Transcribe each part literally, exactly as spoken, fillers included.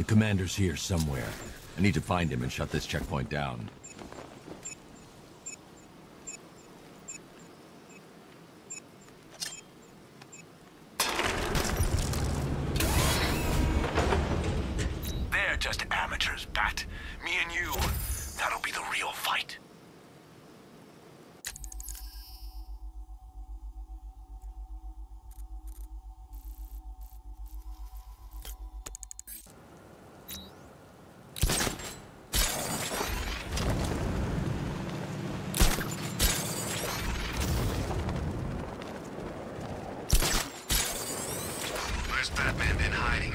commander's here somewhere. I need to find him and shut this checkpoint down. They're just amateurs, Bat. Me and you, that'll be the real fight. Where's Batman been hiding?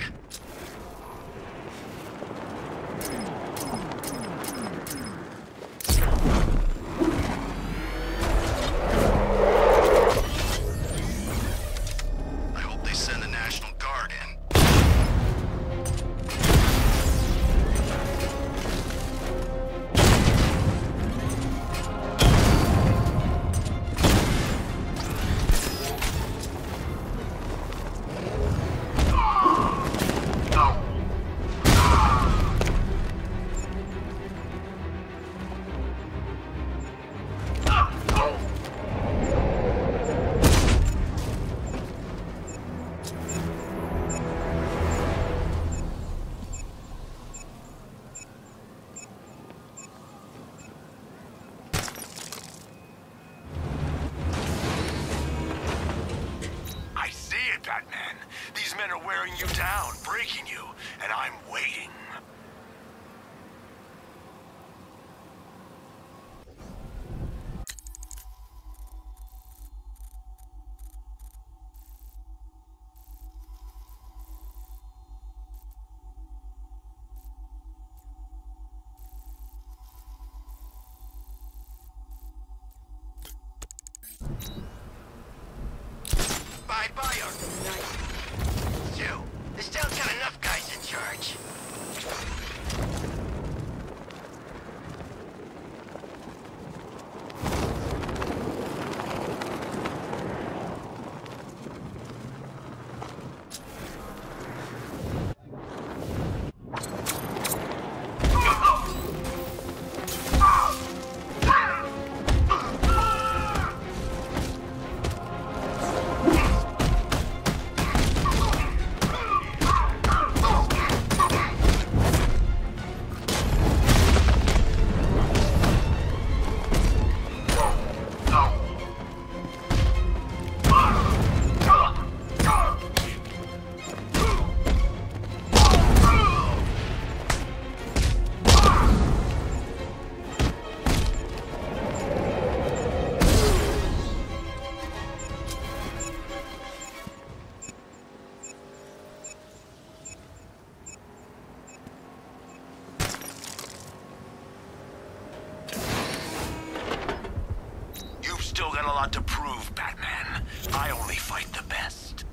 I hope they send the National Guard in. Batman. These men are wearing you down, breaking you, and I'm waiting. Bye-bye, Arkham Knight. Joe, this town's got enough guys in charge. Still got a lot to prove, Batman. I only fight the best.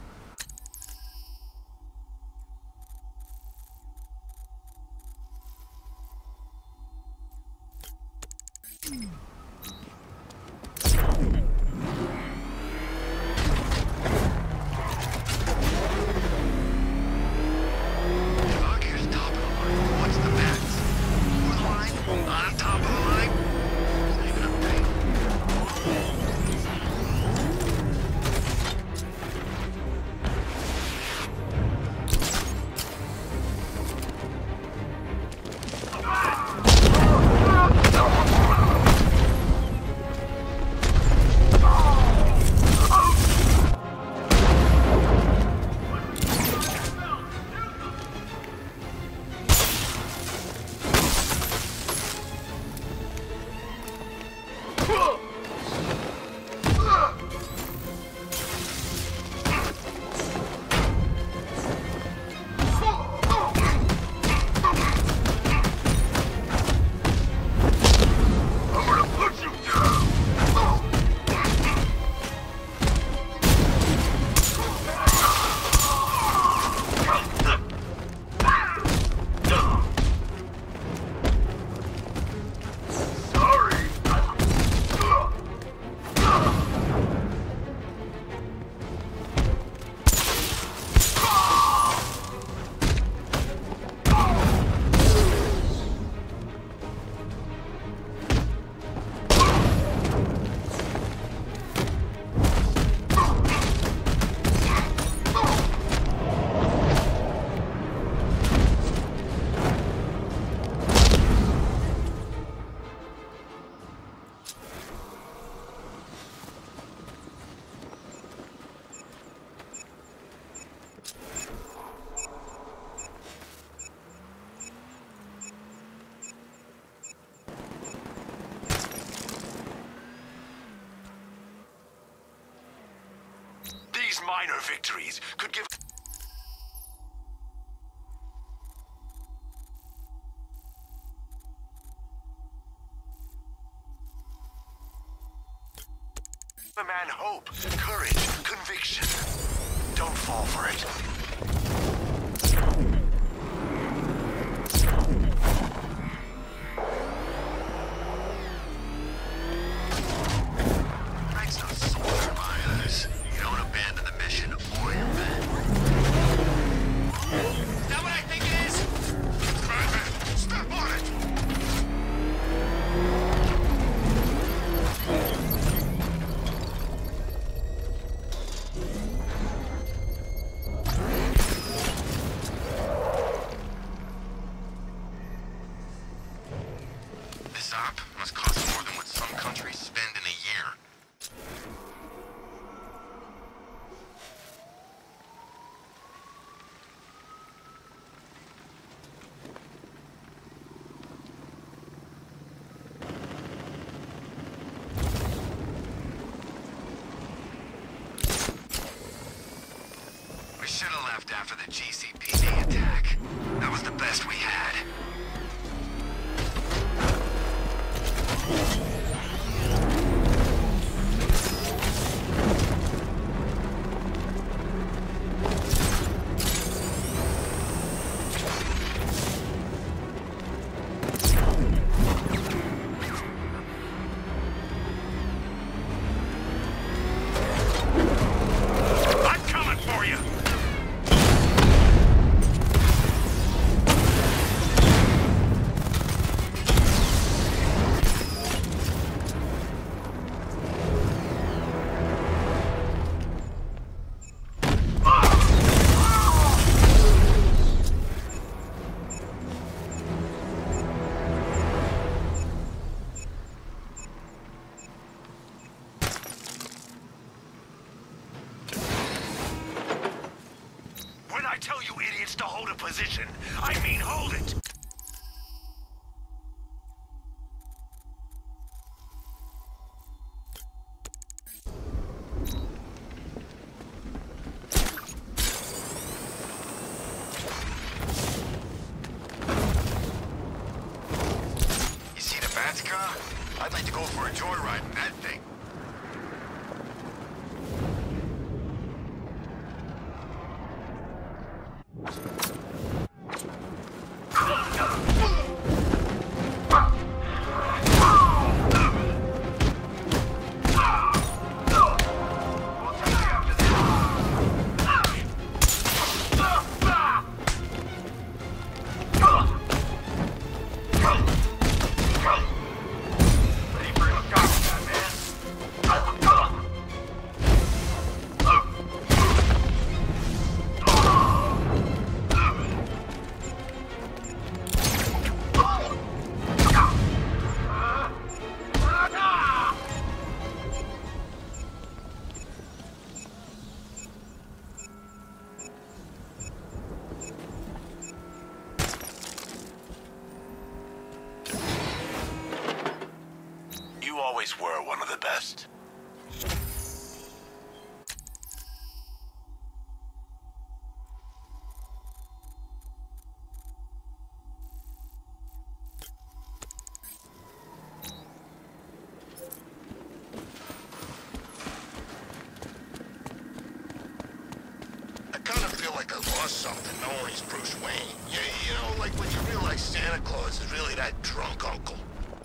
Here's top of the line. What's the best? Over the line? On top of the line? Leave it up to you. These minor victories could give a man hope, courage, conviction. Don't fall for it. Thanks to soldier miners. You don't abandon the mission or your men. Is that what I think it is? Batman, step on it! This op must cost more than what some countries spend in a year. We should have left after the G C P D attack. That was the best we had. I'm coming for you! When I tell you idiots to hold a position, I mean hold it! You see the Bats car? I'd like to go for a joyride in that thing. You always were one of the best. I kind of feel like I lost something knowing he's Bruce Wayne. Yeah, you know, like when you realize Santa Claus is really that drunk uncle.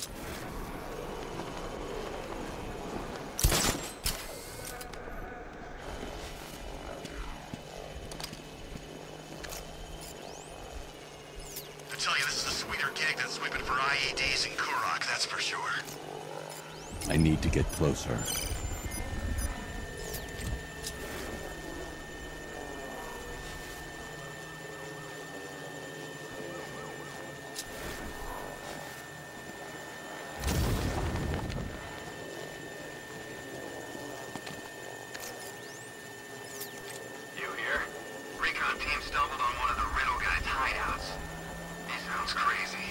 I tell you, this is a sweeter gig than sweeping for I E Ds in Kurok, that's for sure. I need to get closer. You here? Recon team stumbled on one of the Riddle guy's hideouts. He sounds crazy.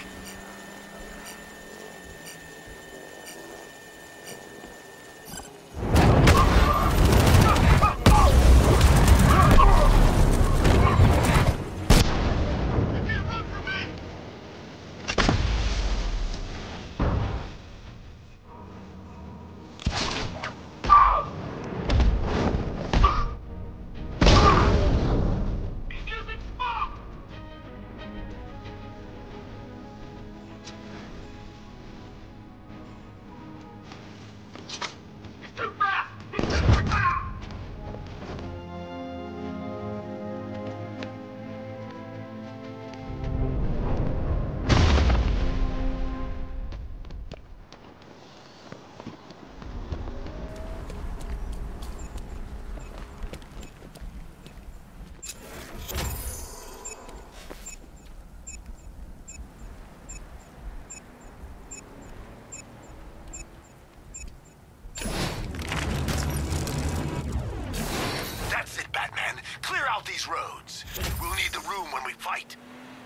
these roads. We'll need the room when we fight.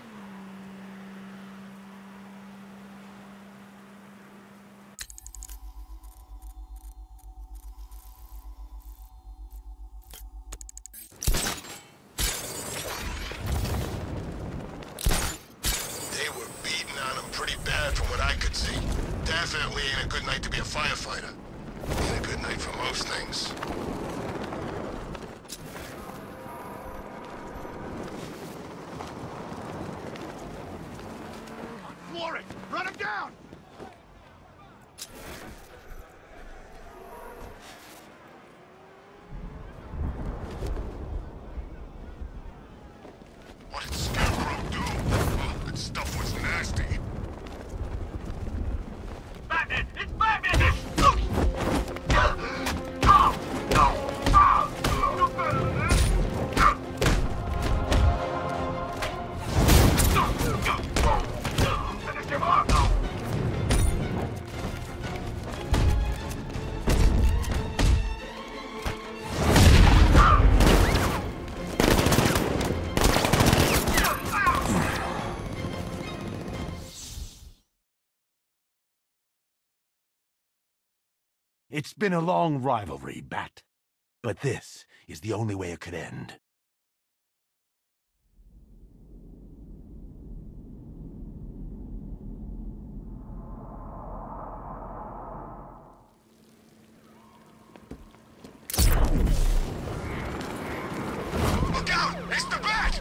They were beating on him pretty bad from what I could see. Definitely ain't a good night to be a firefighter. Ain't a good night for most things. Floor it! Run him down! What did Scarecrow do? Oh, that stuff was nasty. Batman! It's Batman! It's been a long rivalry, Bat. But this is the only way it could end. Look out! It's the Bat!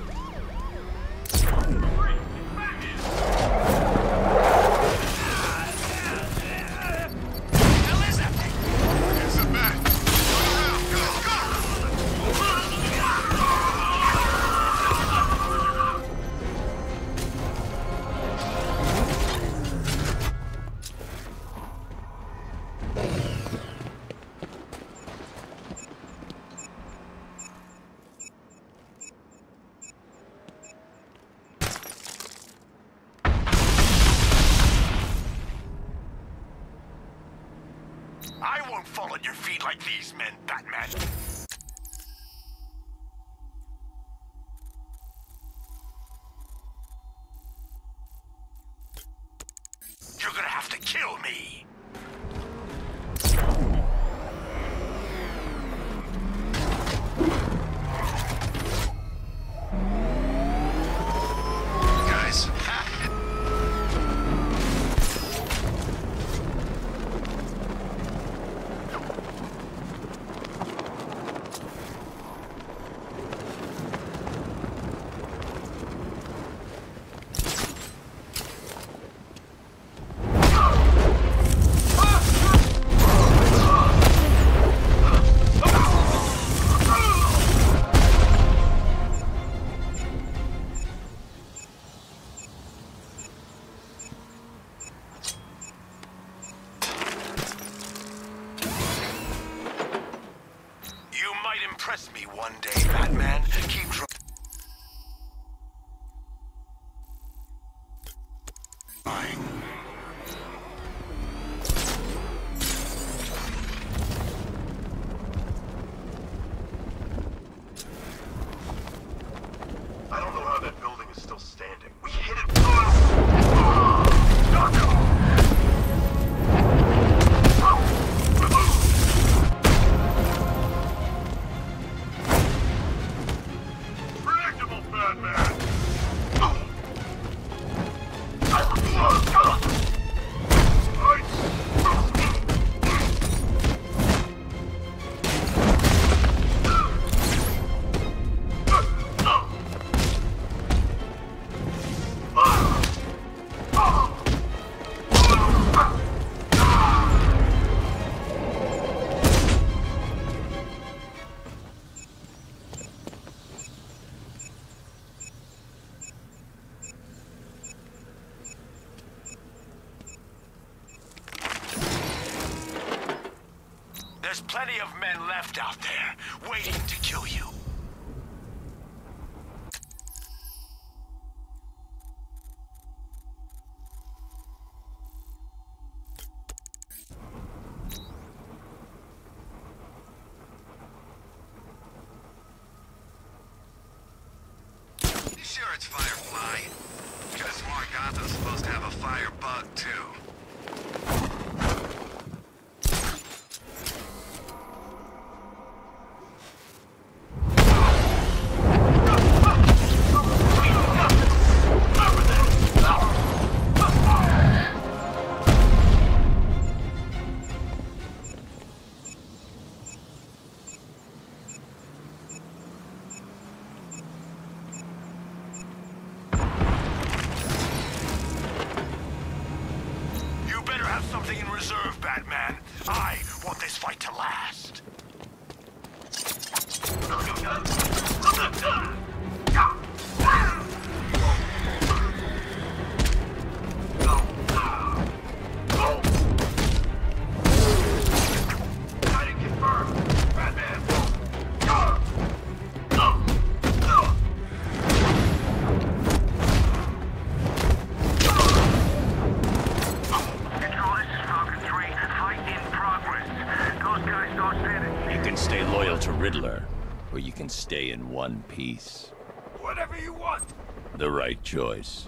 I won't fall at your feet like these men, Batman. You're gonna have to kill me. Guys, impress me one day, Batman. Keep trying. I don't know how that building is still standing. We hit it. There's plenty of men left out there, waiting to kill you. sure it's Firefly? Because Morgato's supposed to have a fire bug, too. Something in reserve, Batman. I want this fight to last. Hiding confirmed. Batman. Stay loyal to Riddler, or you can stay in one piece. Whatever you want. The right choice.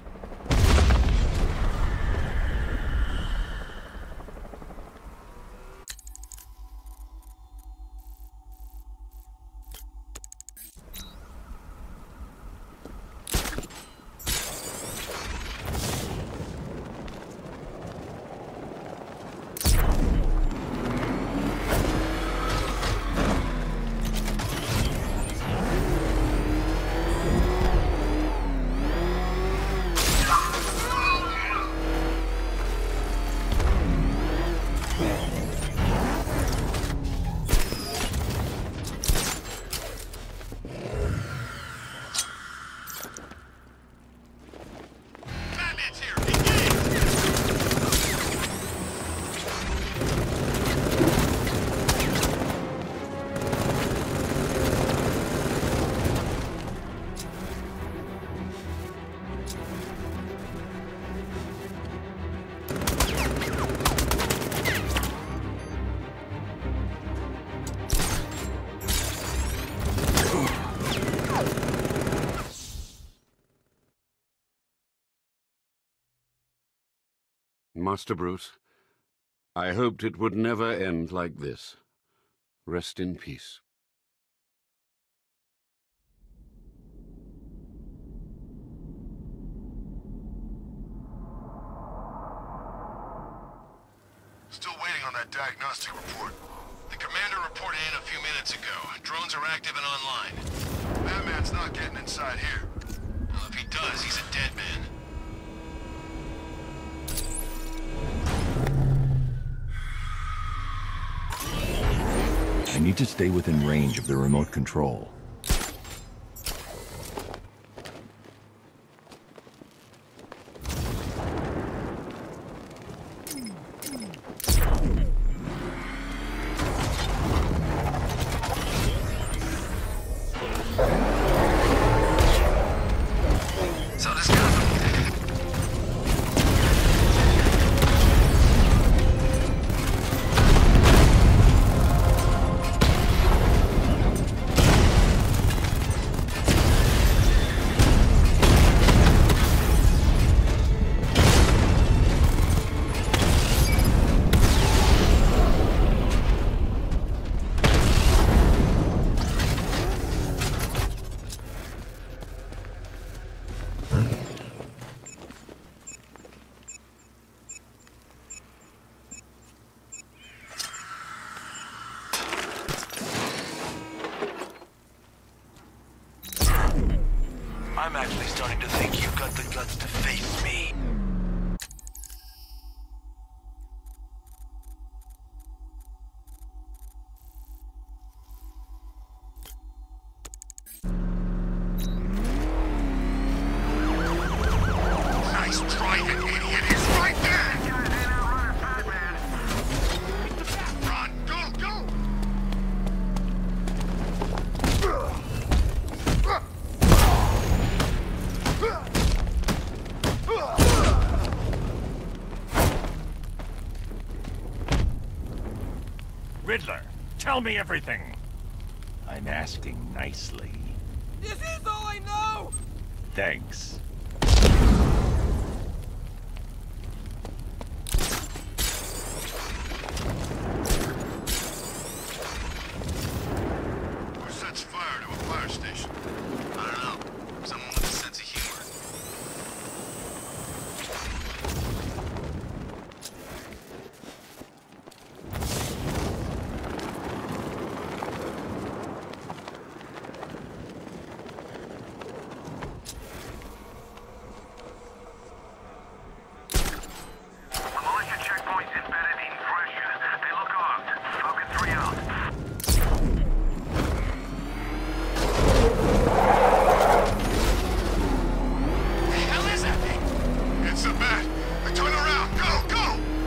Master Bruce, I hoped it would never end like this. Rest in peace. Still waiting on that diagnostic report. The commander reported in a few minutes ago. Drones are active and online. Batman's not getting inside here. Well, if he does, he's a dead man. I need to stay within range of the remote control. So this guy... I'm actually starting to think you've got the guts to face me. Nice try, you idiot! He's right there! Run! Go! Go! Riddler, tell me everything. I'm asking nicely. This is all I know! Thanks. Who sets fire to a fire station? I don't know. Someone with a sense of humor. Militia checkpoints embedded in pressure. They look armed. Falcon three out. The hell is that thing? It's a bat. Turn around. Go, go!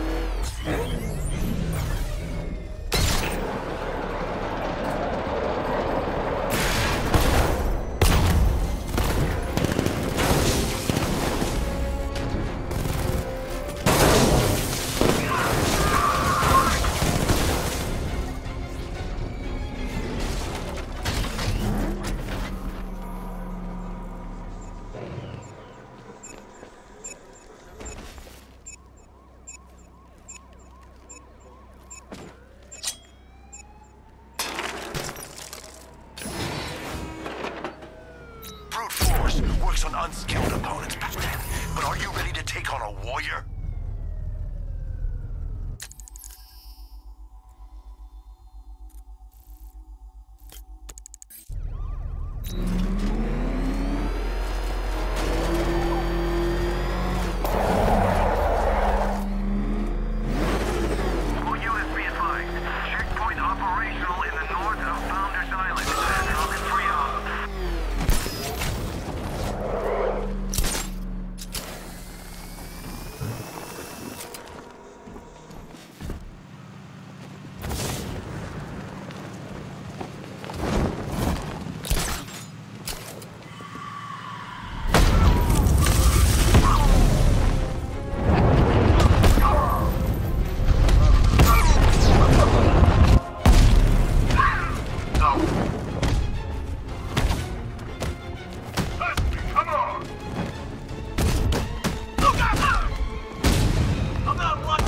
Brute force works on unskilled opponents, Batman. But are you ready to take on a warrior? All units be advised. Checkpoint operational in the north of Founders Island. Falcon three out. Come on! Look out! About what?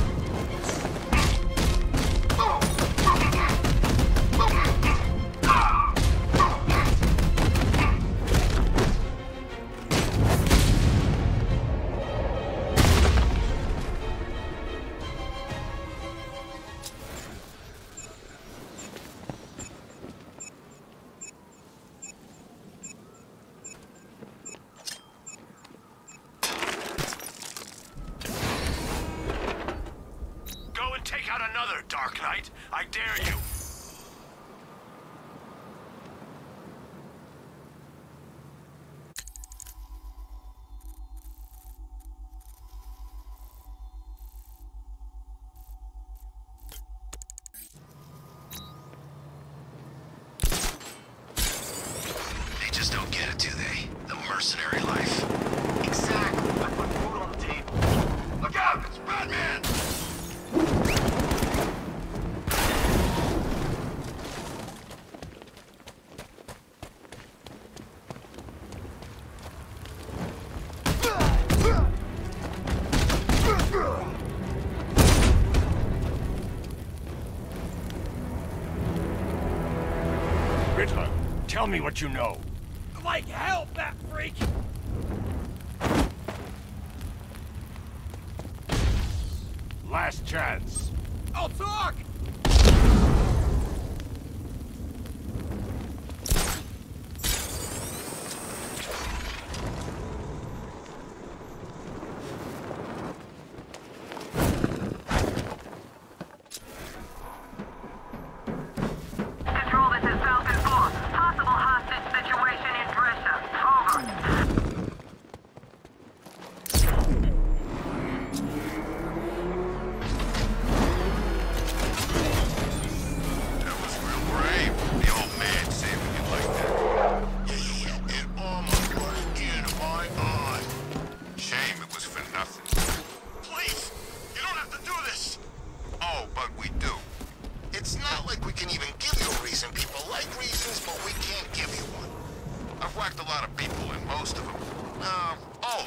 Go and take out another, Dark Knight. I dare you. They just don't get it, do they? The mercenary life. Exactly. I put food on the table. Look out! It's Batman! Riddler, tell me what you know. Like hell, Bat Freak! Last chance. I'll talk! Control, this is Falcon four. Possible hostage situation in Brescia. Over. hole!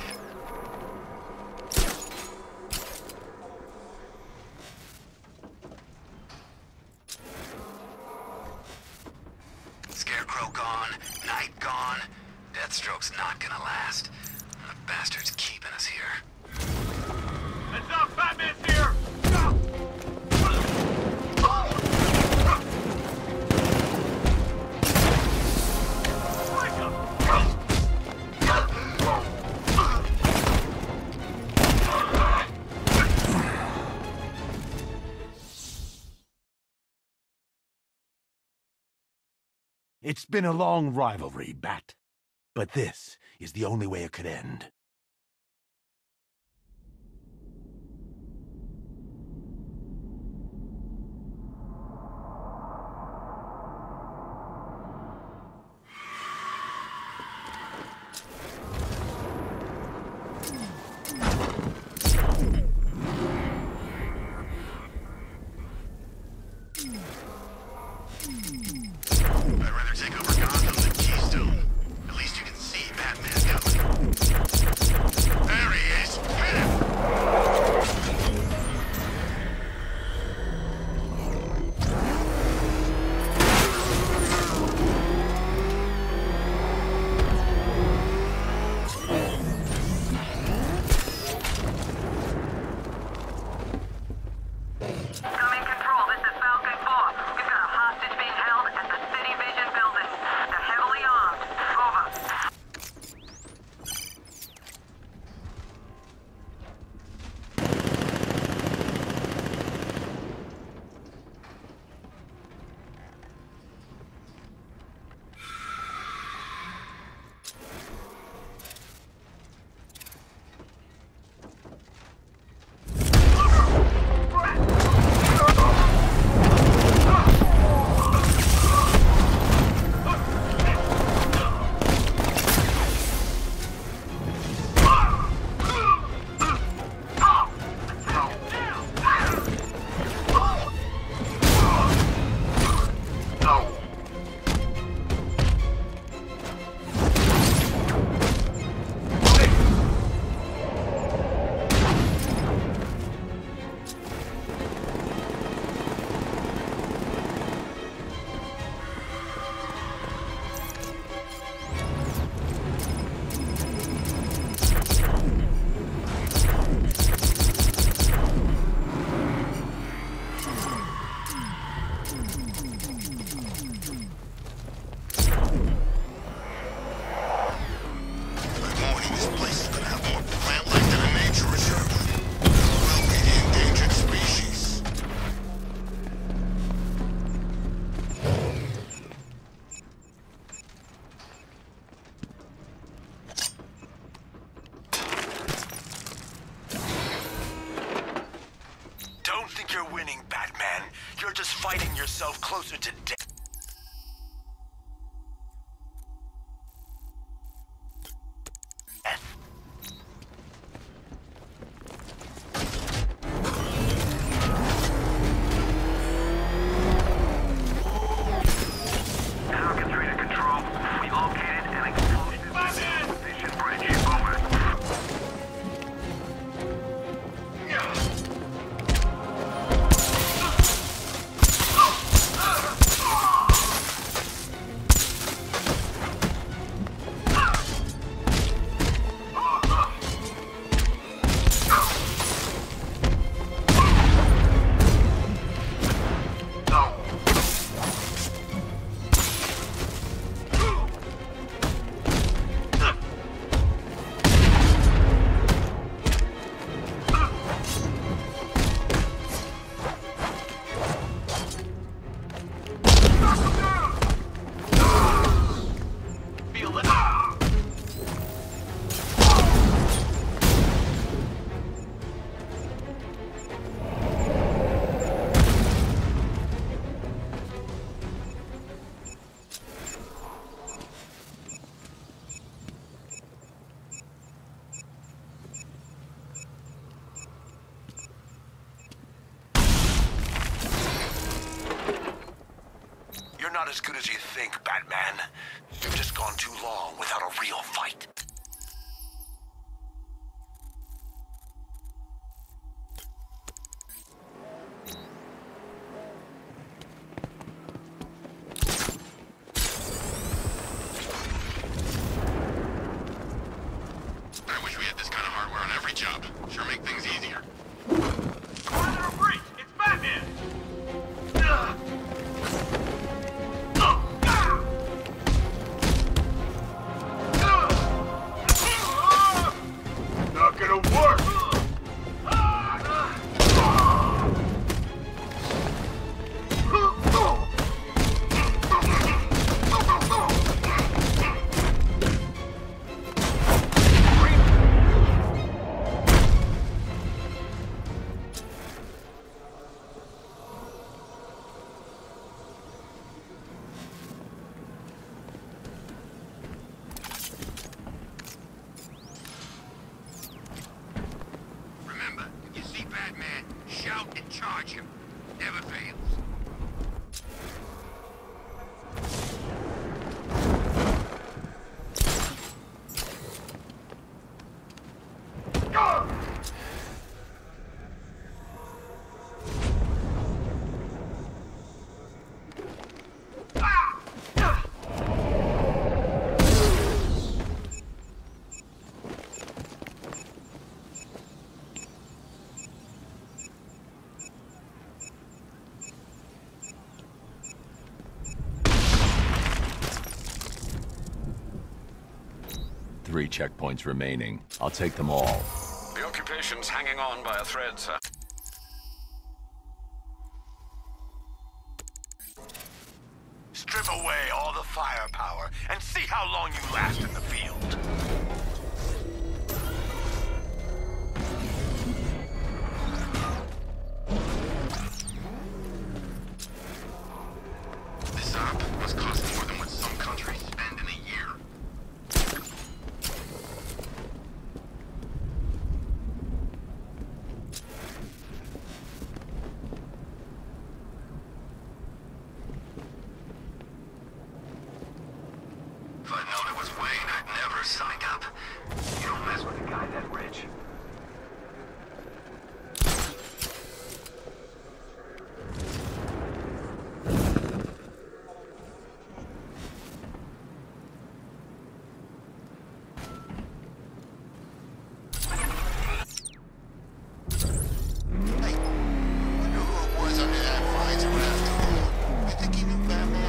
Scarecrow gone, Night gone. Deathstroke's not gonna last. The bastard's keeping us here. Heads up, Batman's here! It's been a long rivalry, Bat. But this is the only way it could end. I'd rather take over Gotham than Keystone. At least you can see Batman coming. There he is! Hit him! Incoming control, this is Falcon four. We've got a hostage being held at the City Vision building. They're heavily armed. Over. Don't think you're winning, Batman. You're just fighting yourself closer to death. Falcon three to control. We located an explosive position bridge. Over. You're not as good as you think, Batman. You've just gone too long without a real fight. three checkpoints remaining. I'll take them all. The occupation's hanging on by a thread, sir. Strip away all the firepower and see how long you last in the field. This op must cost more than what some countries spend in a year. If I'd known it was Wayne, I'd never signed up. You don't mess with a guy that rich. Hey, I wonder who it was under that visor after all. You think he knew Batman?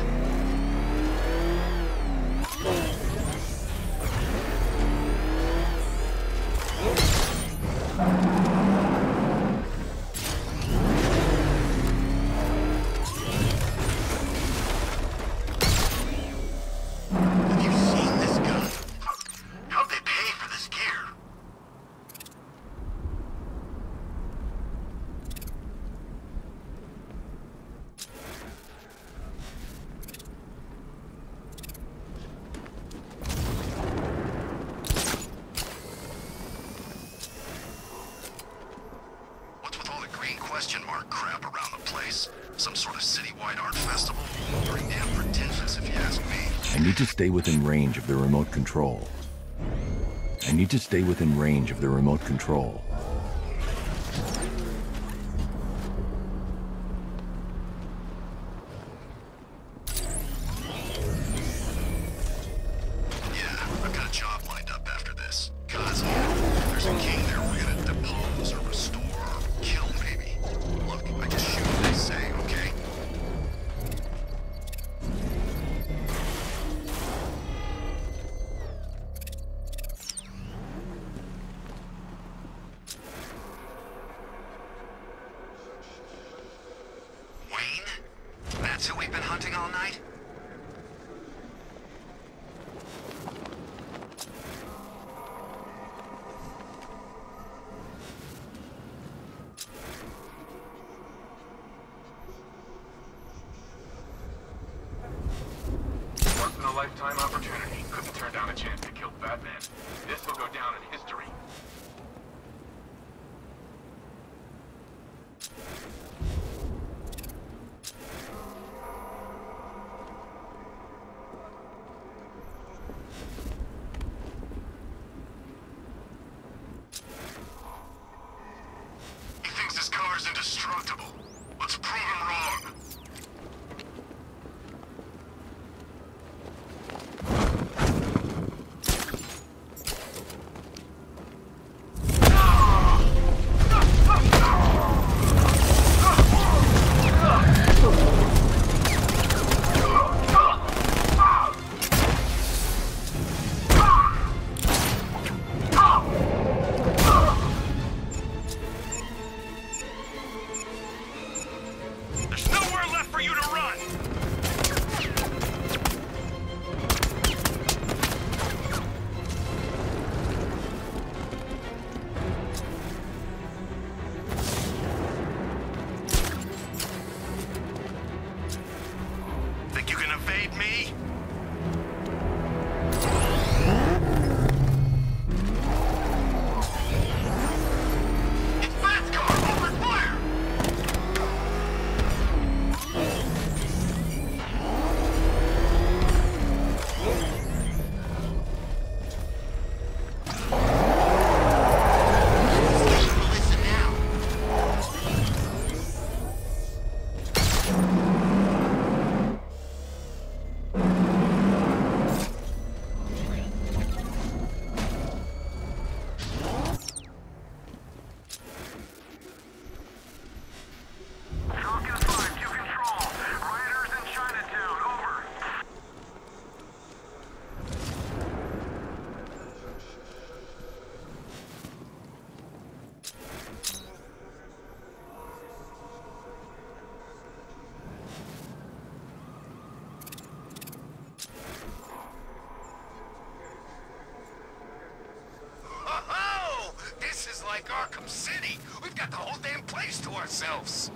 Have you seen this gun? How'd they pay for this gear? What's with all the green question mark crap around the place? Some sort of citywide art festival? Pretty damn pretentious if you ask me. I need to stay within range of the remote control. I need to stay within range of the remote control. Yeah, I've got a job lined up after this. God's hand. There's a king there we're gonna depose or restore or kill, maybe. Look, I just shoot what they say, okay? Wayne? That's who we've been hunting all night? Once in a lifetime opportunity. Couldn't turn down a chance to kill Batman. This will go down in history. He thinks his car's indestructible. Let's prove him wrong. There's nowhere left for you to run! Think you can evade me? It's Bat's car! Open fire! Listen now. got the whole damn place to ourselves.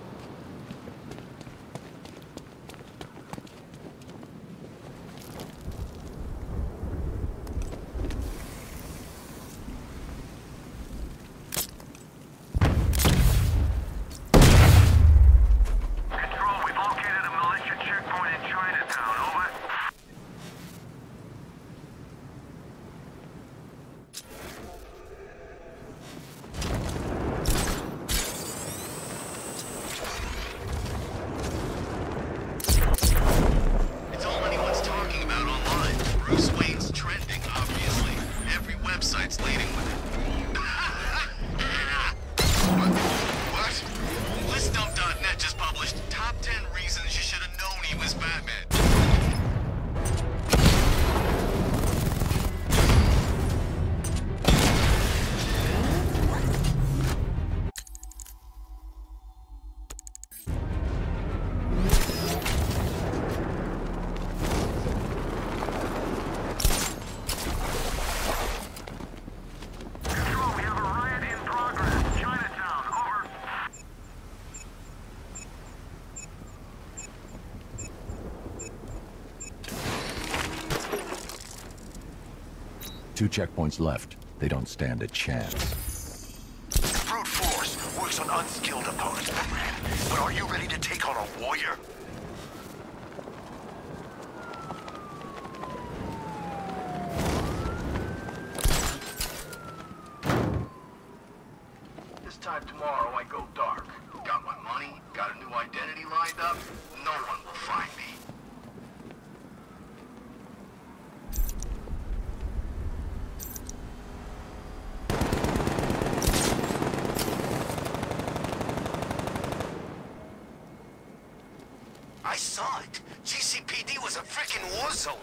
Two checkpoints left. They don't stand a chance. Brute force works on unskilled opponents, Batman. But are you ready to take on a warrior? This time tomorrow, I go dark. Got my money, got a new identity lined up. No one will find me. I saw it. G C P D was a freaking war zone.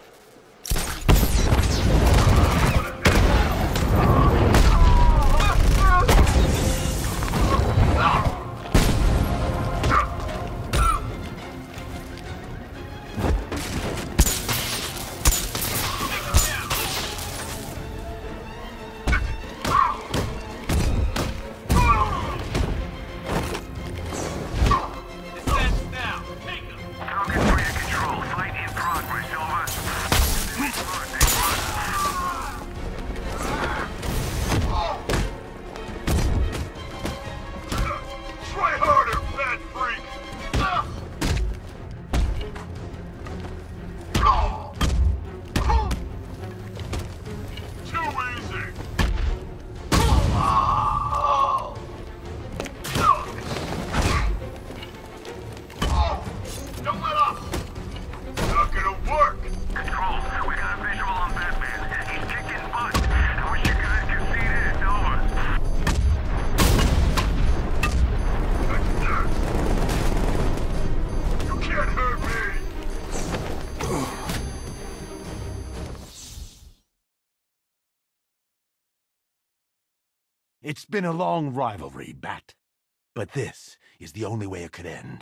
It's been a long rivalry, Bat. But this is the only way it could end.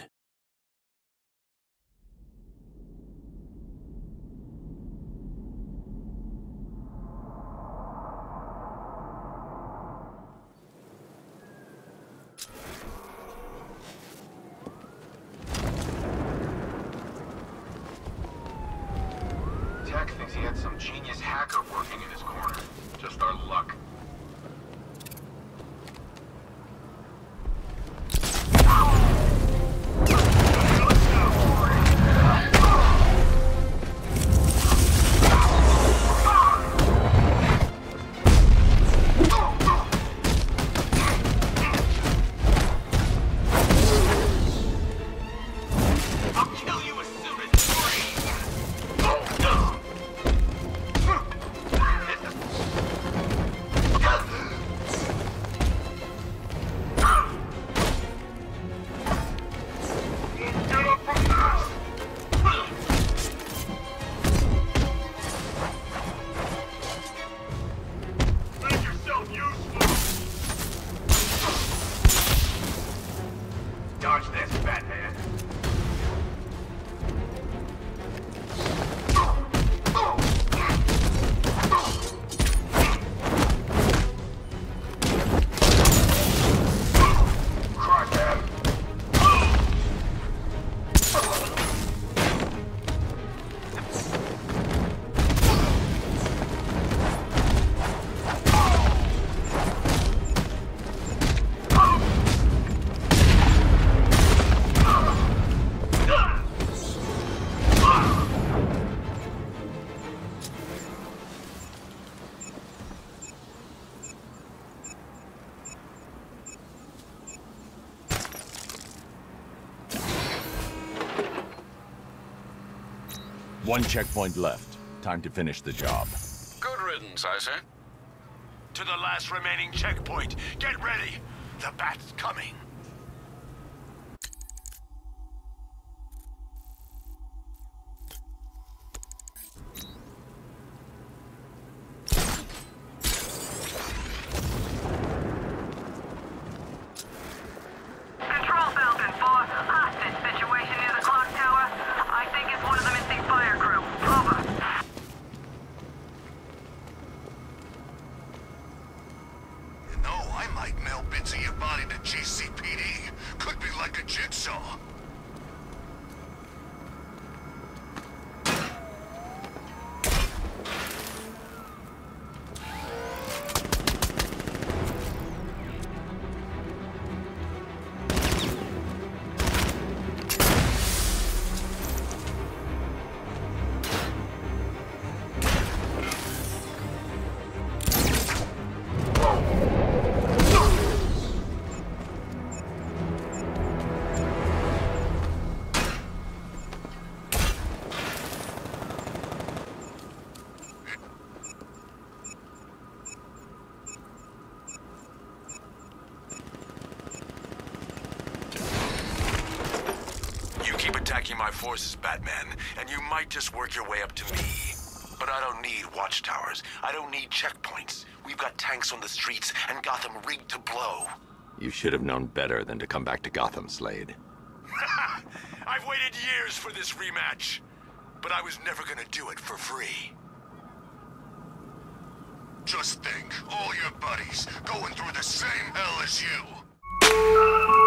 Tech thinks he had some genius hacker working in his corner. Just our luck. One checkpoint left. Time to finish the job. Good riddance, I say. To the last remaining checkpoint. Get ready. The Bat's coming. Control Falcon four, hostage situation near the clock tower. I think it's one of the missing fire crew. Over. You know, I might mail bits of your body to G C P D. Could be like a jigsaw. Keep attacking my forces, Batman, and you might just work your way up to me. But I don't need watchtowers. I don't need checkpoints. We've got tanks on the streets and Gotham rigged to blow. You should have known better than to come back to Gotham, Slade. I've waited years for this rematch, but I was never gonna do it for free. Just think, all your buddies going through the same hell as you.